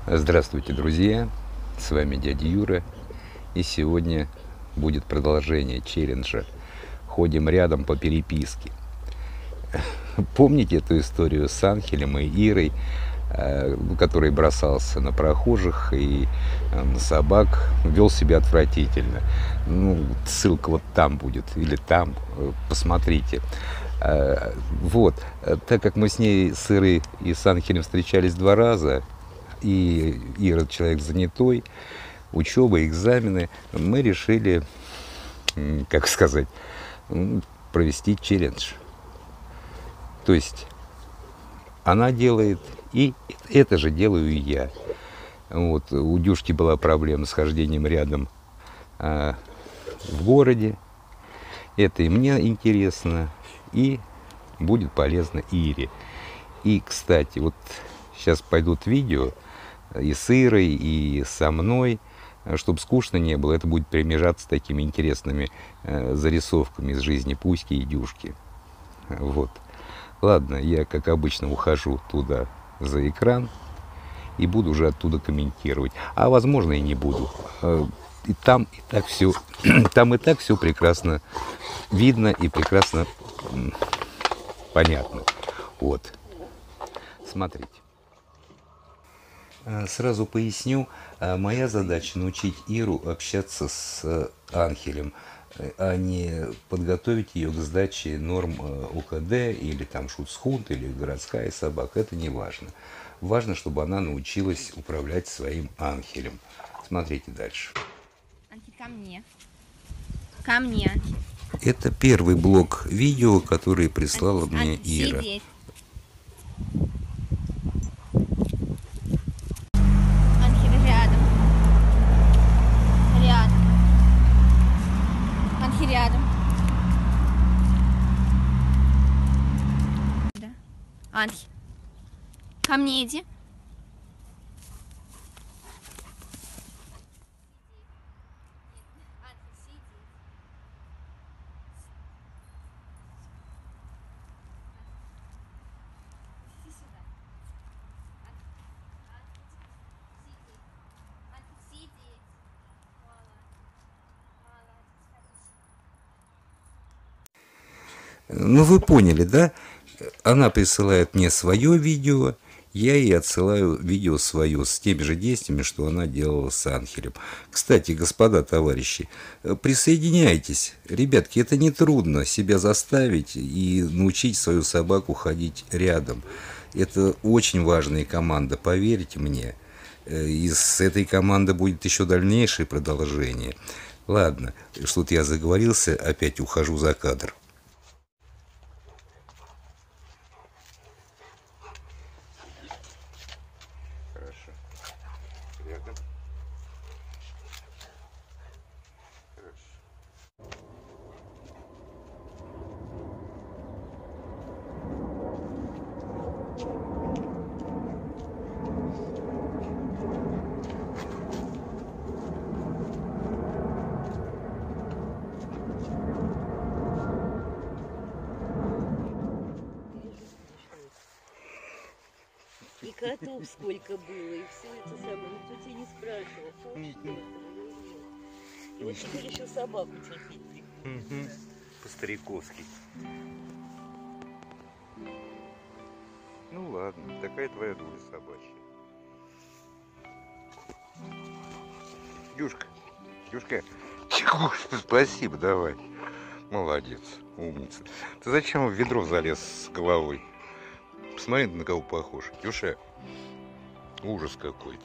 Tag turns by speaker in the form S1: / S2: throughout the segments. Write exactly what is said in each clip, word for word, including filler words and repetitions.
S1: Здравствуйте, друзья! С вами дядя Юра, и сегодня будет продолжение челленджа «Ходим рядом по переписке». Помните эту историю с Анхелем и Ирой, который бросался на прохожих и на собак, вел себя отвратительно? Ну, ссылка вот там будет, или там, посмотрите. Вот, так как мы с ней, с Ирой и с Анхелем встречались два раза, и Ира человек занятой, учеба, экзамены, мы решили, как сказать, провести челлендж. То есть она делает, и это же делаю и я. Вот, у Дюшки была проблема с хождением рядом а, в городе. Это и мне интересно, и будет полезно Ире. И, кстати, вот сейчас пойдут видео и с Ирой, и со мной, чтобы скучно не было. Это будет перемежаться такими интересными э, зарисовками из жизни Пуськи и Дюшки. Вот. Ладно, я, как обычно, ухожу туда за экран и буду уже оттуда комментировать. А возможно, и не буду. И там и так все, там и так все прекрасно видно и прекрасно понятно. Вот. Смотрите. Сразу поясню, моя задача научить Иру общаться с Анхелем, а не подготовить ее к сдаче норм ОКД или там шуцхунд или городская собака. Это не важно. Важно, чтобы она научилась управлять своим Анхелем. Смотрите дальше.
S2: Анхель, ко мне. Ко мне.
S1: Это первый блок видео, который прислала
S2: Анхель,
S1: мне
S2: Анхель,
S1: Ира.
S2: сидеть. Анхель, рядом. Рядом. Анхель, рядом. Да. Анхель, ко мне иди.
S1: Ну, вы поняли, да? Она присылает мне свое видео, я ей отсылаю видео свое с теми же действиями, что она делала с Анхелем. Кстати, господа, товарищи, присоединяйтесь. Ребятки, это не трудно себя заставить и научить свою собаку ходить рядом. Это очень важная команда, поверьте мне. И с этой команды будет еще дальнейшее продолжение. Ладно, что-то я заговорился, опять ухожу за кадр. Хорошо. Рядом. Хорошо.
S3: И котов сколько было, и все это самое. Никто тебя не спрашивал. Помнишь, нет. И вот теперь еще собаку терпеть приходится.
S1: Угу. По-стариковски. Ну ладно, такая твоя доля собачья. Дюшка, Дюшка, спасибо, давай. Молодец, умница. Ты зачем в ведро залез с головой? Посмотри, на кого похож. Дюша, ужас какой-то.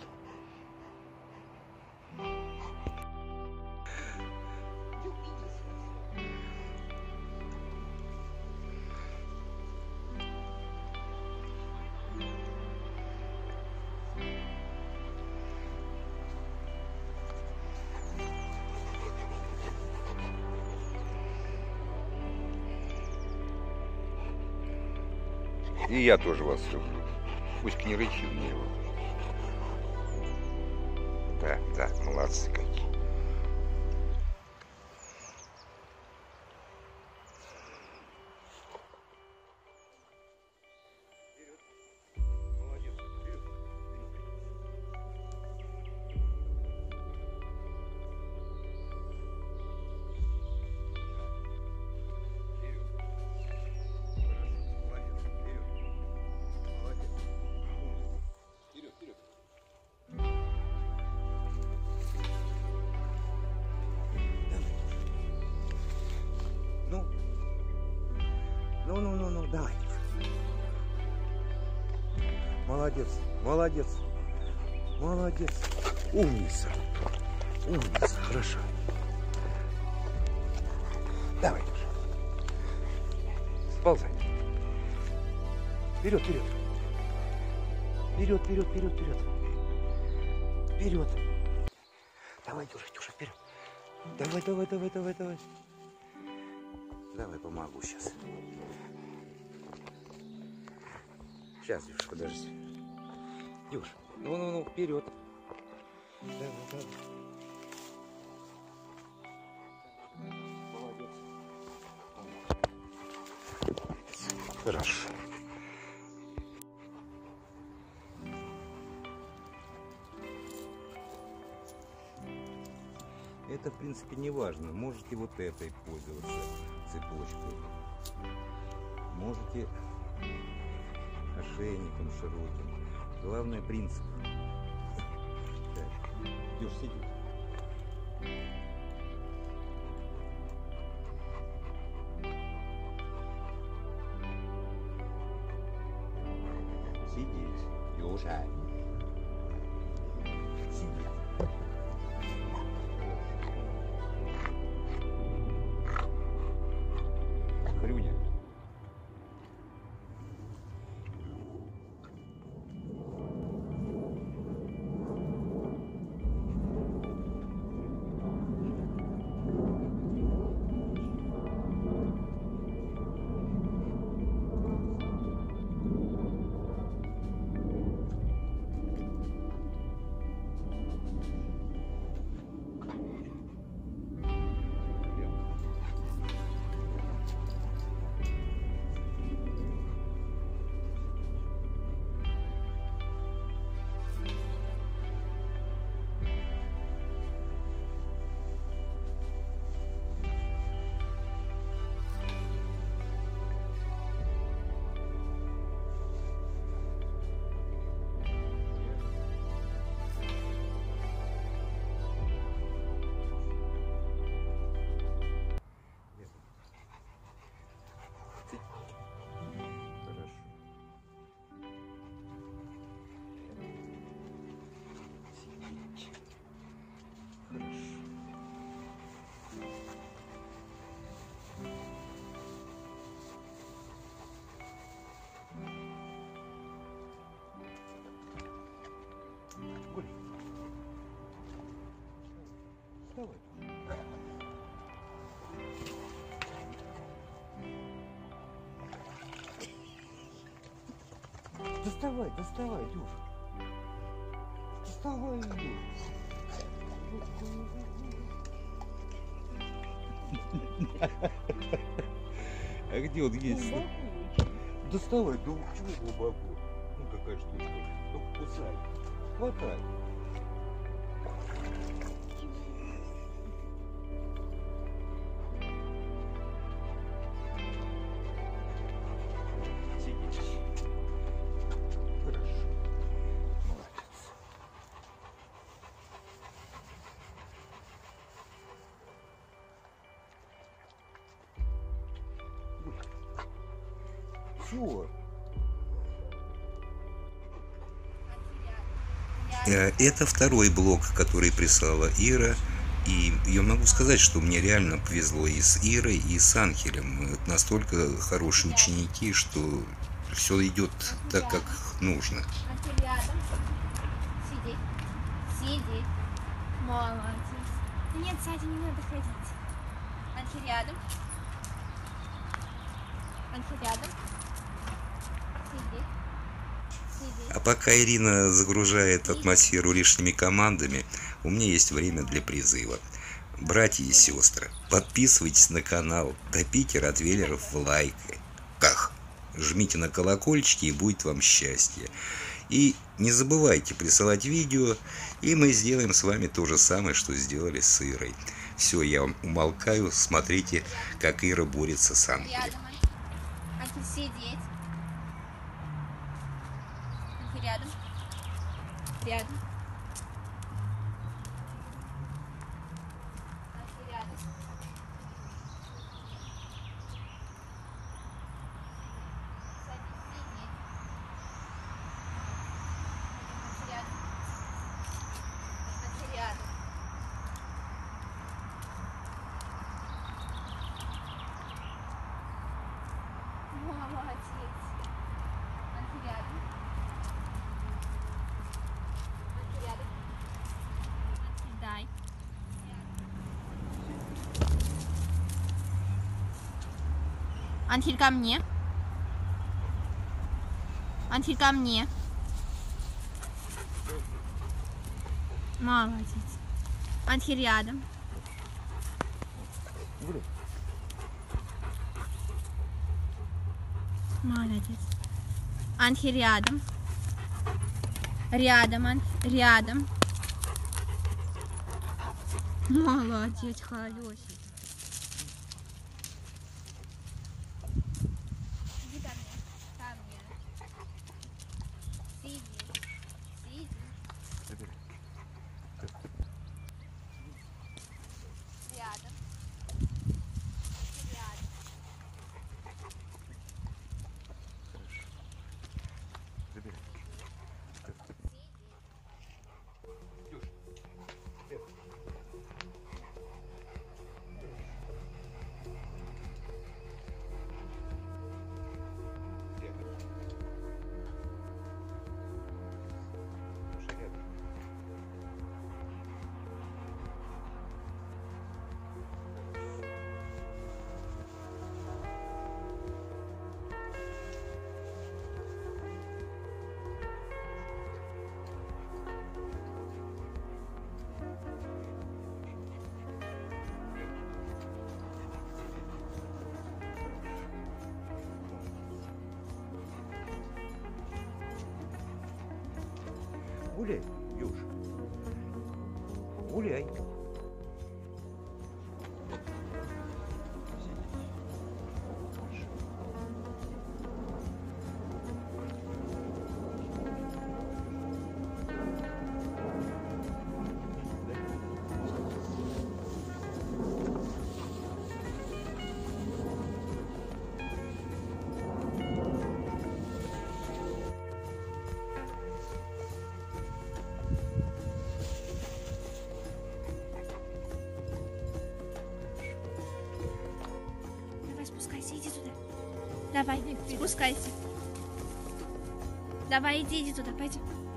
S1: И я тоже вас люблю. Пусть не рычи мне его. Да, да, молодцы какие. Молодец, молодец, молодец. Умница, умница, хорошо. Давай, Илюша. Сползай. Вперед, вперед. Вперед, вперед, вперед, вперед. Вперед. Давай, Илюша, Илюша, вперед. Давай, давай, давай, давай, давай. Давай, помогу сейчас. Сейчас, Илюша, подожди. Илюша, ну, ну, ну, вперед. Давай, давай. Молодец. Хорошо. Это, в принципе, не важно. Можете вот этой пользоваться цепочкой. Можете ошейником широким. Главное принцип. Так. Идешь, сиди. Сидеть. Юша. Сидеть. Хрюня. Давай. Доставай, доставай, Дюш. Доставай, Дюш. А где он есть? Доставай, да чего глубоко? Ну какая штучка. Ну кусай. Хватай. Все. Это второй блок, который прислала Ира. И я могу сказать, что мне реально повезло и с Ирой, и с Анхелем. Настолько хорошие ученики, что все идет так, как нужно.
S2: Рядом. Сиди. Сиди. Молодец. Нет, сзади не надо ходить. Анхель рядом. Анхель рядом. Сиди. Сиди.
S1: А пока Ирина загружает атмосферу лишними командами, у меня есть время для призыва. Братья и сестры, подписывайтесь на канал, топите ротвейлеров в лайках, жмите на колокольчики, и будет вам счастье. И не забывайте присылать видео, и мы сделаем с вами то же самое, что сделали с Ирой. Все, я вам умолкаю, смотрите, как Ира борется с Анхелем.
S2: Рядом. Анхель, сидеть. Анхель, рядом. Рядом. Анхель, рядом. Садись, сидеть. Анхель, ко мне. Анхель, ко мне. Молодец. Анхель рядом. Молодец. Анхель рядом. Рядом, Анхель, рядом. Молодец, хороший. Иди ко мне, ко мне. Сиди, сиди. Рядом. Рядом.
S4: Гуляй, Юж. Гуляй.
S2: Давай, спускайся, иди туда. Давай, спускайся. Давай, иди, иди туда, пойдем.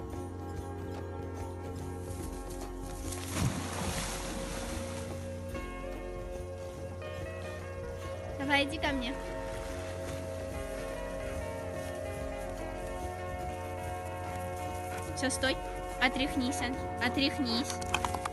S2: Давай, иди ко мне. Все, стой. Отряхнись, Анхель. Отряхнись.